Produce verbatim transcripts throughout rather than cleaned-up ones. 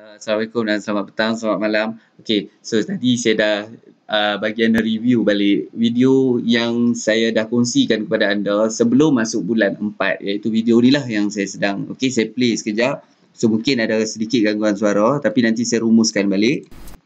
Uh, Assalamualaikum dan selamat petang, selamat malam. Okey, so tadi saya dah uh, bagi anda review balik video yang saya dah kongsikan kepada anda sebelum masuk bulan empat, iaitu video ni lah yang saya sedang. Okey, saya play sekejap. So mungkin ada sedikit gangguan suara tapi nanti saya rumuskan balik.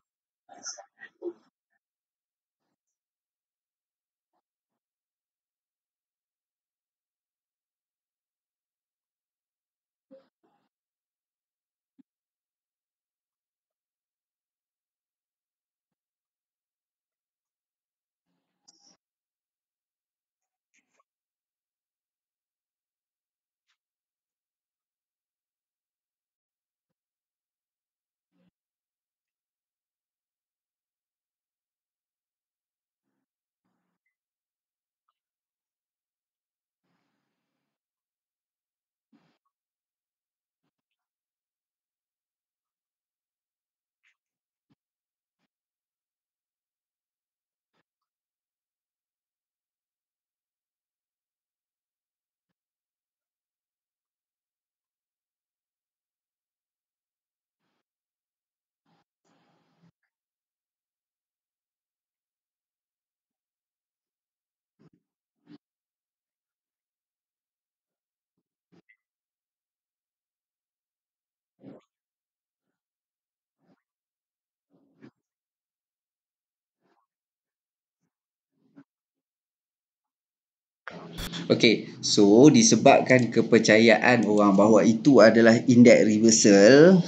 Okey, so disebabkan kepercayaan orang bahawa itu adalah index reversal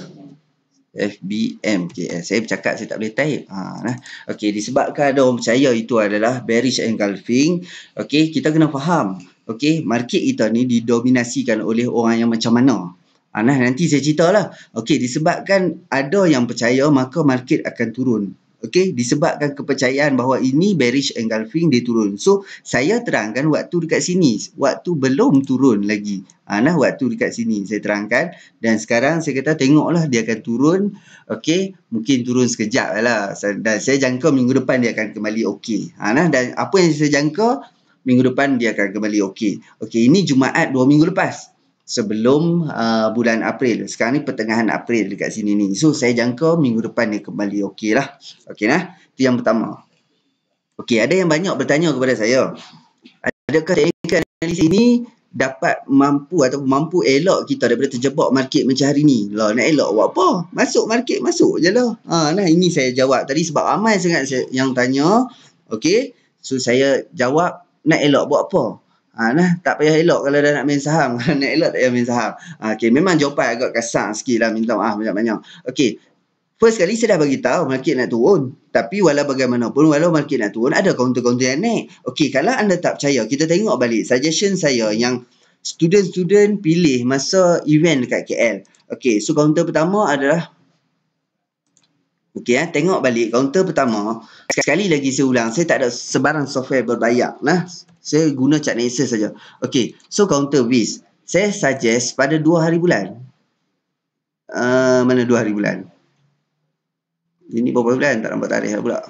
F B M K S. Saya bercakap saya tak boleh type. Ha, nah. Okey, disebabkan ada orang percaya itu adalah bearish engulfing. Okey, kita kena faham. Okey, market kita ni didominasikan oleh orang yang macam mana? Ha, nah, nanti saya ceritalah. Okey, disebabkan ada yang percaya maka market akan turun. Okey, disebabkan kepercayaan bahawa ini bearish engulfing, dia turun. So, saya terangkan waktu dekat sini. Waktu belum turun lagi. Ha, nah, waktu dekat sini saya terangkan. Dan sekarang saya kata tengoklah dia akan turun. Okey, mungkin turun sekejap lah. Dan saya jangka minggu depan dia akan kembali okey. Ha, nah, dan apa yang saya jangka, minggu depan dia akan kembali okey. Okey, ini Jumaat dua minggu lepas. Sebelum uh, bulan April. Sekarang ni pertengahan April dekat sini ni. So, saya jangka minggu depan dia kembali okey lah. Okey nah. Itu yang pertama. Okey, ada yang banyak bertanya kepada saya. Adakah teknikal analisis ini dapat mampu atau mampu elok kita daripada terjebak market macam hari ni? Lah, nak elok buat apa? Masuk market, masuk je lah. Ha, nah, ini saya jawab tadi sebab ramai sangat yang tanya. Okey, so saya jawab nak elok buat apa? Ha, nah, tak payah elok kalau dah nak main saham. Kalau nak elok tak payah main saham. Ha, okay, memang jawapan agak kasar sikit lah. Minta maaf banyak-banyak. Okey. First kali saya dah bagi tahu market nak turun. Tapi walau bagaimanapun, walau market nak turun, ada counter-counter yang naik. Okey, kalau anda tak percaya, kita tengok balik suggestion saya yang student-student pilih masa event dekat K L. Okey, so counter pertama adalah Okey, eh, tengok balik kaunter pertama. Sekali lagi saya ulang, saya tak ada sebarang software berbayar. Nah, saya guna Chartnasis saja. Okey, so kaunter W I S. Saya suggest pada dua hari bulan. Uh, mana dua hari bulan? Ini berapa bulan? Tak nampak tarikh pula.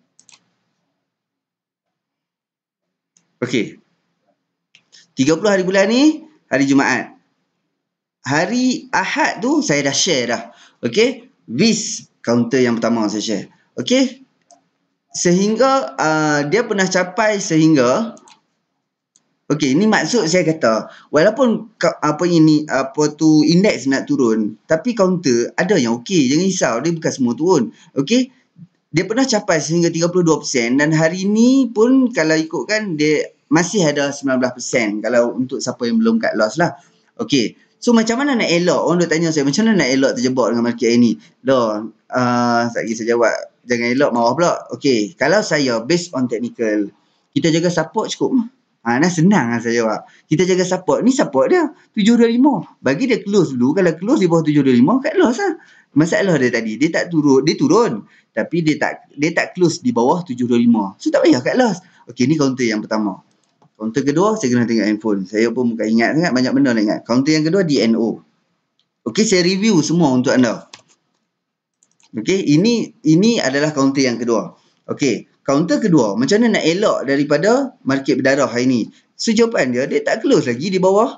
Okey. tiga puluh hari bulan ni, hari Jumaat. Hari Ahad tu saya dah share dah. Okey, W I S counter yang pertama saya share. Okey. Sehingga uh, dia pernah capai sehingga okey, ini maksud saya kata walaupun apa ini apa tu indeks nak turun, tapi counter ada yang okey, jangan risau, dia bukan semua turun. Okey. Dia pernah capai sehingga tiga puluh dua peratus dan hari ini pun kalau ikutkan dia masih ada sembilan belas peratus kalau untuk siapa yang belum cut loss lah. Okey. So macam mana nak elok? Orang dah tanya saya, macam mana nak elok terjebak dengan market ini? Dah, uh, sekejap saya jawab. Jangan elok, marah pula. Okey, kalau saya based on technical, kita jaga support cukup. Ha, nah senang lah saya jawab. Kita jaga support. Ni support dia, tujuh dua lima. Bagi dia close dulu. Kalau close di bawah tujuh dua lima, cut loss lah. Masalah dia tadi, dia tak turun. Dia turun. Tapi dia tak dia tak close di bawah tujuh dua lima. So tak payah cut loss. Okey, ni counter yang pertama. Counter kedua, saya kena tengok handphone. Saya pun bukan ingat sangat, banyak benda nak ingat. Counter yang kedua, D N O. Okey, saya review semua untuk anda. Okey, ini ini adalah counter yang kedua. Okey, counter kedua, macam mana nak elok daripada market berdarah hari ni? So, jawapan dia, dia tak close lagi di bawah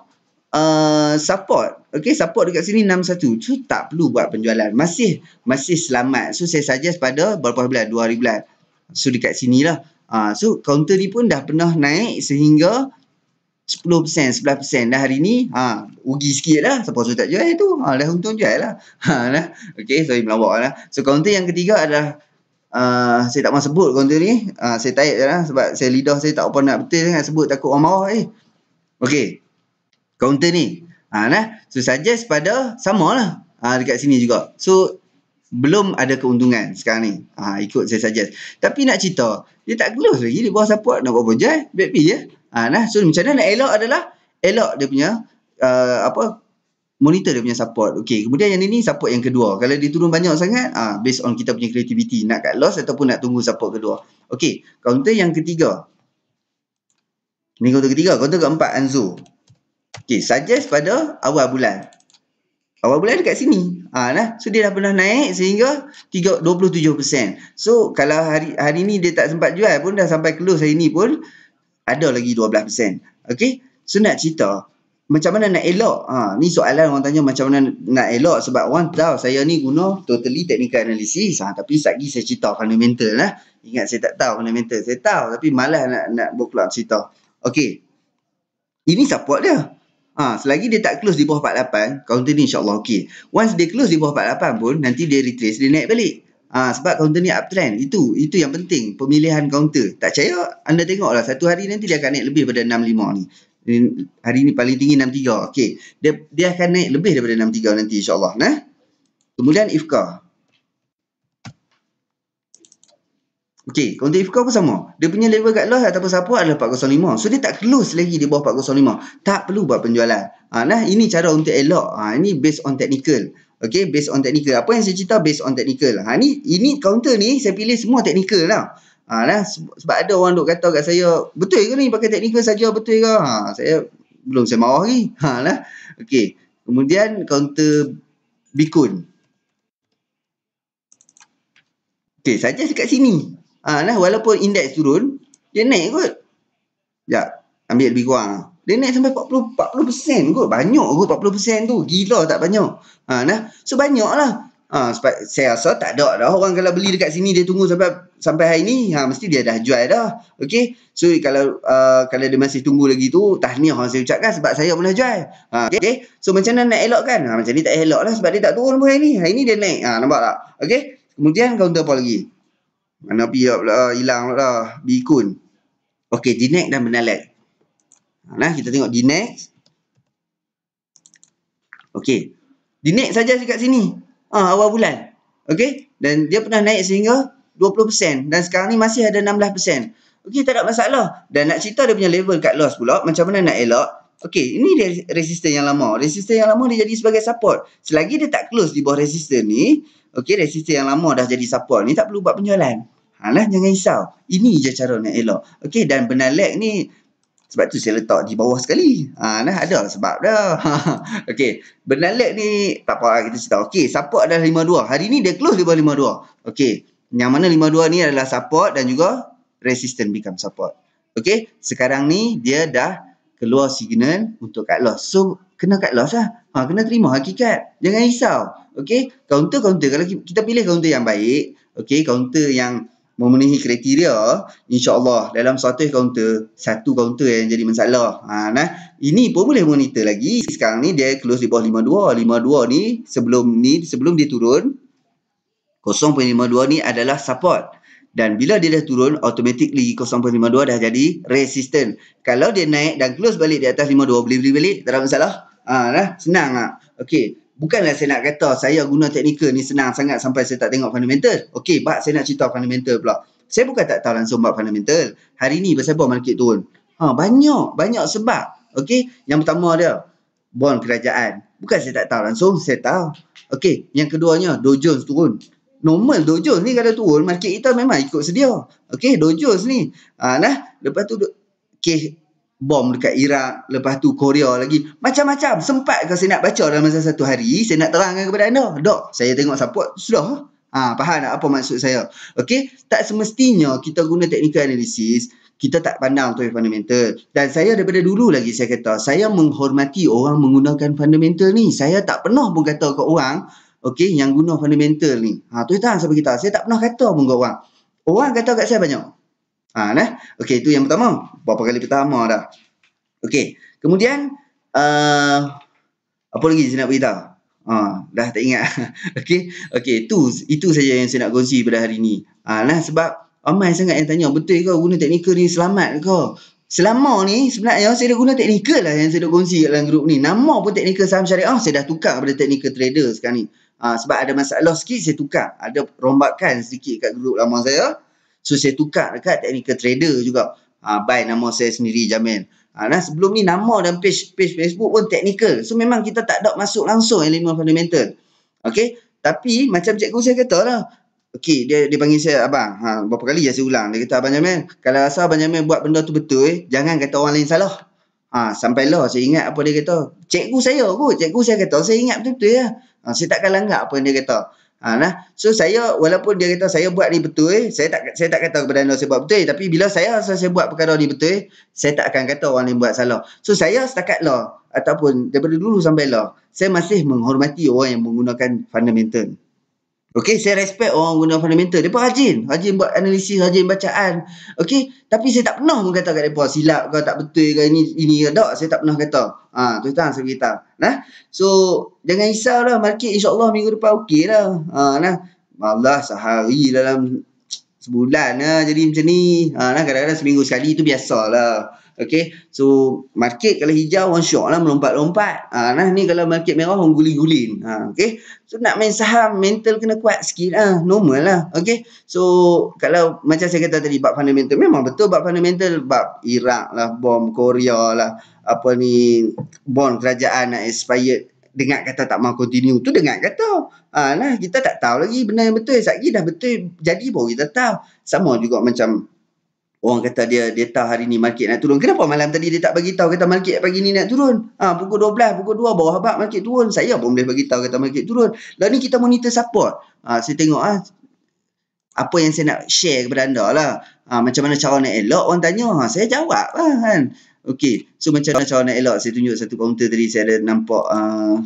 uh, support. Okey, support dekat sini enam satu. So tak perlu buat penjualan. Masih masih selamat. So saya suggest pada berapa bulan? dua hari bulan. So dekat sinilah. Uh, so counter ni pun dah pernah naik sehingga sepuluh peratus, sebelas peratus. Dah hari ni ha, rugi sikit lah. Siapa suruh tak jual tu? Ha, dah untung jual lah. Ha, lah. Okey, sorry melawak lah. So counter yang ketiga adalah Uh, saya tak mahu sebut counter ni. Uh, saya tarik je lah. Sebab saya lidah saya tak apa nak betul kan. Sebut takut orang marah eh. Okey. Counter ni. Ha, nah. So suggest pada sama lah. Ha, dekat sini juga. So belum ada keuntungan sekarang ni. Ha, ikut saya suggest. Tapi nak cerita. Dia tak close lagi. Dia bawah support. Nak buat apa je. Back P je. Ha, nah. So macam mana nak elok adalah. Elok dia punya. Uh, apa. Monitor dia punya support. Okey, kemudian yang ini support yang kedua. Kalau dia turun banyak sangat, ah based on kita punya creativity, nak cut loss ataupun nak tunggu support kedua. Okey, counter yang ketiga. Ni counter ketiga, counter keempat Anzo. Okey, suggest pada awal bulan. Awal bulan dekat sini. Ah nah, so dia dah pernah naik sehingga dua puluh tujuh peratus. So kalau hari hari ni dia tak sempat jual pun, dah sampai close hari ni pun ada lagi dua belas peratus. Okey, so nak cerita macam mana nak elok? Ha, ni soalan orang tanya macam mana nak elok sebab orang tahu saya ni guna totally technical analysis. Ha, tapi lagi saya cerita fundamental lah. Ingat saya tak tahu fundamental. Saya tahu tapi malas nak nak buat cerita. Okey. Ini support dia. Ha, selagi dia tak close di bawah empat puluh lapan, counter ni insya-Allah okey. Once dia close di bawah empat puluh lapan pun nanti dia retrace, dia naik balik. Ha, sebab counter ni uptrend. Itu itu yang penting pemilihan counter. Tak percaya anda tengoklah satu hari nanti dia akan naik lebih daripada enam puluh lima ni. Hari ni paling tinggi enam puluh tiga. Okey. Dia dia akan naik lebih daripada enam puluh tiga nanti insya-Allah, nah. Kemudian Ifka. Okey, counter Ifka pun sama. Dia punya level cut loss ataupun support adalah empat kosong lima. So dia tak close lagi di bawah empat kosong lima. Tak perlu buat penjualan. Ha, nah, ini cara untuk elok. Ha, ini based on technical. Okey, based on technical. Apa yang saya cerita based on technical. Ha, ni ini counter ni saya pilih semua technical lah. Ha, nah, sebab ada orang duk kata kat saya, betul ke ni pakai teknikal saja, betul ke? Ha, saya belum saya marah lagi. Ha, lah. Okey. Kemudian counter Bikun. Okey, saja dekat sini. Ha, nah, walaupun indeks turun, dia naik kot. Ya, ambil lebih kurang. Dia naik sampai empat puluh peratus kot. Banyak kot empat puluh peratus tu. Gila tak banyak. Ha, nah, so banyak lah. Ha, sebab saya rasa tak ada dah orang kalau beli dekat sini dia tunggu sampai sampai hari ni, ha, mesti dia dah jual dah. Okey. So kalau uh, kalau dia masih tunggu lagi tu, tahniah saya ucapkan sebab saya pun dah jual. Ha, okey. So macam mana nak elokkan? Ha, macam ni tak elok lah sebab dia tak turun pun hari ni. Hari ni dia naik. Ha, nampak tak? Okey. Kemudian counter apa lagi? Mana pi pula hilang pula Bikun. Okey, D NEX dan Benalek. Ha, nah kita tengok D NEX. Okey. D NEX saja dekat sini. Ah, awal bulan. Okey. Dan dia pernah naik sehingga dua puluh peratus. Dan sekarang ni masih ada enam belas peratus. Okey, tak ada masalah. Dan nak cerita dia punya level cut loss pula. Macam mana nak elok. Okey, ini dia resisten yang lama. Resisten yang lama dia jadi sebagai support. Selagi dia tak close di bawah resisten ni. Okey, resisten yang lama dah jadi support ni. Tak perlu buat penjualan. Alah, jangan risau. Ini je cara nak elok. Okey, dan Benalek ni. Sebab tu saya letak di bawah sekali. Ha, nah, ada sebab dah. Okey. Benalek ni, tak apa kita cerita. Okey, support adalah lima puluh dua. Hari ni dia close di bawah lima puluh dua. Okey. Yang mana lima puluh dua ni adalah support dan juga resistance become support. Okey. Sekarang ni dia dah keluar signal untuk cut loss. So, kena cut loss lah. Ha, kena terima hakikat. Jangan risau. Okey. Counter-counter. Kalau kita pilih counter yang baik. Okey. Counter yang memenuhi kriteria, insya-Allah dalam seratus counter, satu counter yang jadi masalah. Ha, nah, ini pun boleh monitor lagi. Sekarang ni dia close di bawah lima puluh dua. lima puluh dua ni sebelum ni sebelum dia turun kosong perpuluhan lima dua ni adalah support. Dan bila dia dah turun, automatically kosong perpuluhan lima dua dah jadi resistant. Kalau dia naik dan close balik di atas lima puluh dua, boleh beli balik, tak ada masalah. Ha, nah, senang ah. Okey. Bukanlah saya nak kata saya guna teknikal ni senang sangat sampai saya tak tengok fundamental. Okey, bak saya nak cerita fundamental pula. Saya bukan tak tahu langsung bab fundamental. Hari ni pasal apa market turun? Ha, banyak, banyak sebab. Okey, yang pertama dia bond kerajaan. Bukan saya tak tahu langsung, saya tahu. Okey, yang keduanya Dow Jones turun. Normal Dow Jones ni kalau turun, market kita memang ikut sedia. Okey, Dow Jones ni. Ha, nah, lepas tu kes bom dekat Iraq, lepas tu Korea lagi. Macam-macam. Sempat ke saya nak baca dalam masa satu hari, saya nak terangkan kepada anda. Dok, saya tengok support, sudah. Ha, faham tak apa maksud saya? Okey, tak semestinya kita guna technical analysis. kita tak pandang tu yang fundamental. Dan saya daripada dulu lagi saya kata, saya menghormati orang menggunakan fundamental ni. Saya tak pernah pun kata ke orang, okey, yang guna fundamental ni. Ha, tu tahan saya beritahu. Saya tak pernah kata pun ke orang. Orang kata kat saya banyak. Ha, nah. Okey, itu yang pertama. Berapa kali pertama dah. Okey. Kemudian, uh, apa lagi saya nak beritahu? Ha, dah tak ingat. Okey. Okey, itu itu saja yang saya nak kongsi pada hari ni. Ha, nah, sebab ramai sangat yang tanya, betul ke guna teknikal ni selamat ke? Selama ni sebenarnya saya dah guna teknikal lah yang saya dah kongsi dalam grup ni. Nama pun teknikal saham syariah, saya dah tukar kepada teknikal trader sekarang ni. Ha, sebab ada masalah sikit saya tukar. Ada rombakan sedikit kat grup lama saya. So saya tukar dekat teknikal trader juga. Ha, by nama saya sendiri Jamil. Ha, nah, sebelum ni nama dan page page Facebook pun teknikal. So memang kita tak ada masuk langsung elemen fundamental. Okey, tapi macam cikgu saya kata lah. Okey, dia dia panggil saya abang. Ha, berapa kali je saya ulang. Dia kata, Abang Jamil, kalau rasa Abang Jamil buat benda tu betul, eh, jangan kata orang lain salah. Ha, sampailah saya ingat apa dia kata. Cikgu saya kot, cikgu saya kata, saya ingat betul-betul ya. Ha, saya takkan langgar apa yang dia kata. Ha, nah. So saya, walaupun dia kata saya buat ni betul, eh, saya tak saya tak kata kepada anda saya buat betul, tapi bila saya rasa saya buat perkara ni betul, eh, saya tak akan kata orang lain buat salah. So saya setakat lah, ataupun daripada dulu sampai lah, saya masih menghormati orang yang menggunakan fundamental. Okey, saya respect orang guna fundamental. Mereka rajin. Rajin buat analisis, rajin bacaan. Okey, tapi saya tak pernah pun kata kat mereka silap ke, tak betul ke, ini, ini ke. Tak, saya tak pernah kata. Ha, tu tak saya beritahu. Nah, so, jangan risau lah. Market insyaAllah minggu depan okey lah. Ha, nah, Allah sehari dalam sebulan lah jadi macam ni. Ha, nah, kadang-kadang seminggu sekali tu biasalah. Okey, so market kalau hijau orang syok lah melompat-lompat. Ha, nah ni kalau market merah orang guling-guling. Ha, okey, so nak main saham mental kena kuat sikit lah, normal lah. Okey, so kalau macam saya kata tadi bab fundamental, memang betul bab fundamental, bab Iraq lah, bom Korea lah, apa ni, bond kerajaan nak expired, dengar kata tak mau continue tu dengar kata. Ha, nah kita tak tahu lagi benda yang betul. Satgi dah betul jadi baru kita tahu. Sama juga macam orang kata dia data hari ni market nak turun. Kenapa malam tadi dia tak bagi tahu kata market pagi ni nak turun? Ha, pukul dua belas, pukul dua bawah habaq market turun. Saya pun boleh bagi tahu kata market turun. Lalu ni kita monitor support. Ha, saya tengok ah apa yang saya nak share kepada anda lah. Ha, macam mana cara nak elok orang tanya. Ha, saya jawab lah kan. Okey. So macam mana cara nak elok? Saya tunjuk satu counter tadi saya ada nampak uh,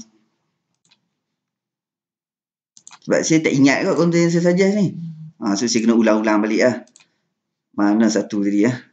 sebab saya tak ingat kot counter yang saya suggest ni. Ha, so saya kena ulang-ulang balik lah. Mana satu tadi ya?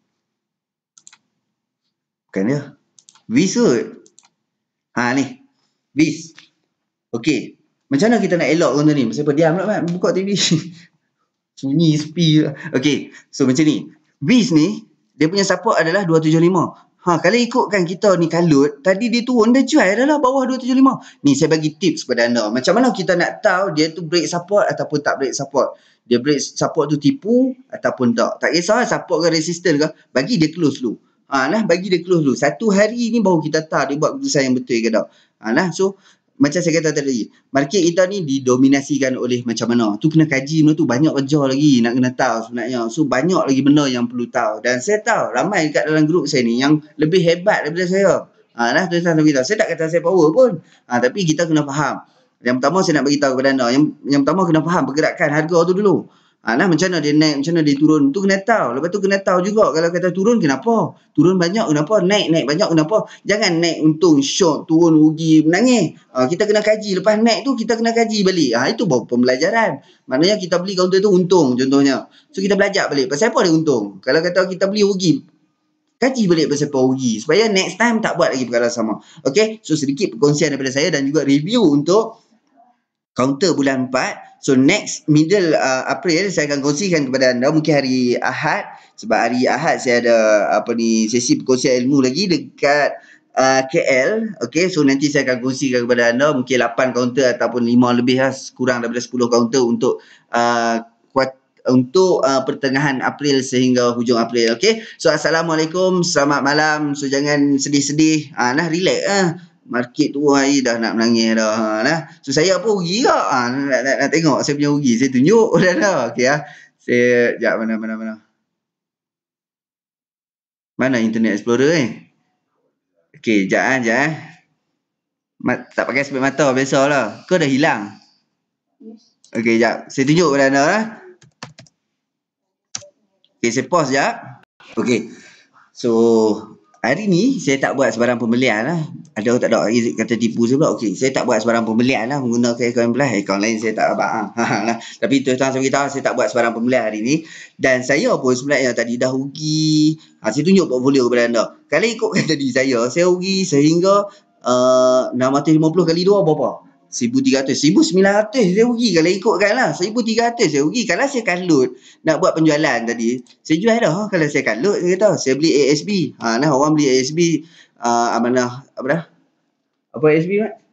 Bukan dia. Vis kot. Ha ni. Vis. Okey. Macam mana kita nak elok benda ni? Masa apa diam pula Mat. Buka T V. Sunyi sepi. Okey. So macam ni. Vis ni dia punya support adalah dua tujuh lima. Ha, kalau ikutkan kita ni kalut, tadi dia turun dia jual adalah bawah dua tujuh lima. Ni saya bagi tips kepada anda. Macam mana kita nak tahu dia tu break support ataupun tak break support? Dia break support tu tipu ataupun tak. Tak kisah support ke resistance ke, bagi dia close dulu. Ha, nah, bagi dia close dulu. Satu hari ni baru kita tahu dia buat keputusan yang betul ke tak. Ha, nah, so macam saya kata tadi, market kita ni didominasikan oleh macam mana. Tu kena kaji benda tu, banyak kerja lagi nak kena tahu sebenarnya. So banyak lagi benda yang perlu tahu. Dan saya tahu ramai kat dalam grup saya ni yang lebih hebat daripada saya. Ha, nah, tu saya kita. Saya tak kata saya power pun. Ha, tapi kita kena faham. Yang pertama saya nak bagi tahu kepada anda, yang yang pertama kena faham pergerakan harga tu dulu. Ha, nah, macam mana dia naik, macam mana dia turun, tu kena tahu. Lepas tu kena tahu juga kalau kata turun kenapa? Turun banyak kenapa? Naik naik banyak kenapa? Jangan naik untung short, turun rugi menangis. Ha, kita kena kaji, lepas naik tu kita kena kaji balik. Ha, itu baru pembelajaran. Maknanya kita beli counter tu untung contohnya. So kita belajar balik pasal apa dia untung. Kalau kata kita beli rugi, kaji balik pasal apa rugi supaya next time tak buat lagi perkara sama. Okey, so sedikit perkongsian daripada saya dan juga review untuk counter bulan empat. So next middle uh, April saya akan kongsikan kepada anda mungkin hari Ahad, sebab hari Ahad saya ada apa ni sesi perkongsian ilmu lagi dekat uh, K L. Okey, so nanti saya akan kongsikan kepada anda mungkin lapan counter ataupun lima lebih lah, kurang daripada sepuluh counter untuk uh, kuat untuk uh, pertengahan April sehingga hujung April. Okey, so assalamualaikum, selamat malam. So jangan sedih-sedih, ah nah relax ah. Market tu hari dah nak menangis dah. Nah. So saya apa rugi ke? Ha, nak, nak, nak tengok saya punya rugi. Saya tunjuk dah dah. Okey ah. Saya jap mana mana mana. Mana Internet Explorer eh? Okey, jap ah, jap ah. Mat, tak pakai spek mata biasalah. Kau dah hilang? Okey, jap. Saya tunjuk pada anda lah. Okey, saya pause jap. Okey. So, hari ni saya tak buat sebarang pembelian lah. Ada orang tak ada lagi kata tipu saya pula. Okey, saya tak buat sebarang pembelian lah menggunakan akaun belah. Akaun lain saya tak abang. Ha, lah. Tapi terus terang saya beritahu, saya tak buat sebarang pembelian hari ni. Dan saya pun sebenarnya tadi dah rugi. Ha, saya tunjuk portfolio kepada anda. Kalau ikutkan tadi saya, saya rugi sehingga uh, enam ratus lima puluh kali dua berapa? seribu tiga ratus, seribu sembilan ratus saya rugi kalau ikutkan lah. seribu tiga ratus saya rugi. Kalau saya kalut nak buat penjualan tadi, saya jual dah. Kalau saya kalut, saya kata, saya beli A S B. Ha, nah, orang beli A S B, uh, amanah, apa dah? Apa A S B, Mat?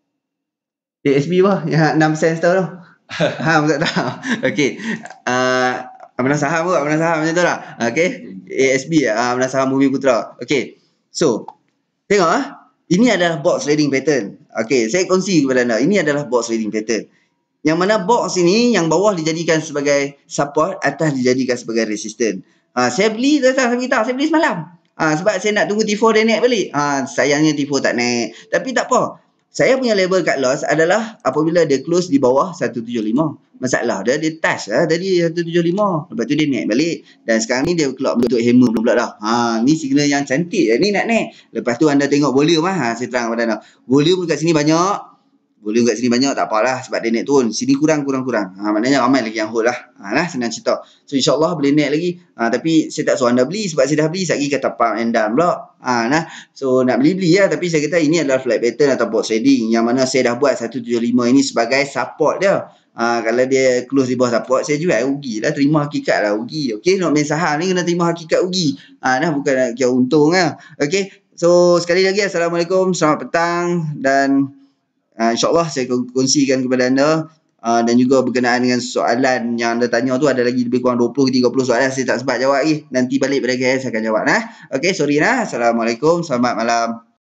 A S B apa? Yang enam sen tahu tu. Ha, tak tahu. Okey. Uh, amanah saham ke? Amanah saham macam tu lah. Okey. A S B, uh, amanah saham Bumi Putra. Okey. So, tengok ah. Ini adalah box trading pattern. Okey, saya kongsi kepada anda. Ini adalah box trading pattern. Yang mana box ini, yang bawah dijadikan sebagai support, atas dijadikan sebagai resistance. Ha, saya beli, saya kita, saya beli semalam. Ha, sebab saya nak tunggu T four dia naik balik. Ha, sayangnya T four tak naik. Tapi tak apa. Saya punya label cut loss adalah apabila dia close di bawah seratus tujuh puluh lima. Masalah dia, dia touch lah tadi seratus tujuh puluh lima. Lepas tu dia naik balik. Dan sekarang ni dia keluar bentuk hammer pula dah. Ha, ni signal yang cantik. Ni nak naik. Lepas tu anda tengok volume lah. Ha, saya terang kepada anda. Volume dekat sini banyak. Volume kat sini banyak tak apalah sebab dia naik turun. Sini kurang kurang kurang. Ha, maknanya ramai lagi yang hold lah. Ha, lah senang cerita. So insya-Allah boleh naik lagi. Ha, tapi saya tak suruh anda beli sebab saya dah beli. Sekali kata pump and down pula. Ha, nah. So nak beli-beli lah. Tapi saya kata ini adalah flat pattern atau box trading. Yang mana saya dah buat seratus tujuh puluh lima ini sebagai support dia. Ha, kalau dia close di bawah support, saya jual rugi lah. Terima hakikat lah rugi. Okay, nak main saham ni kena terima hakikat rugi. Ha, nah, bukan nak kira untung lah. Okay. So sekali lagi Assalamualaikum. Selamat petang. Dan Uh, InsyaAllah saya kongsikan kepada anda uh, dan juga berkenaan dengan soalan yang anda tanya tu ada lagi lebih kurang dua puluh ke tiga puluh soalan saya tak sempat jawab lagi. Nanti balik pada K L saya akan jawab. Nah. Okey, sorry nah. Assalamualaikum. Selamat malam.